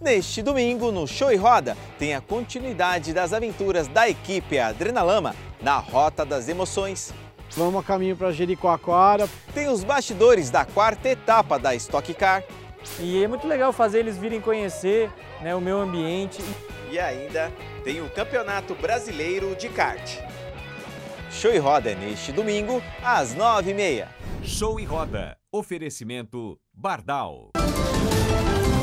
Neste domingo, no Show e Roda, tem a continuidade das aventuras da equipe Adrenalama na Rota das Emoções. Vamos a caminho para Jericoacoara. Tem os bastidores da quarta etapa da Stock Car. E é muito legal fazer eles virem conhecer, né, o meio ambiente. E ainda tem o Campeonato Brasileiro de Kart. Show e Roda é neste domingo, às 9h30. Show e Roda. Oferecimento Bardal.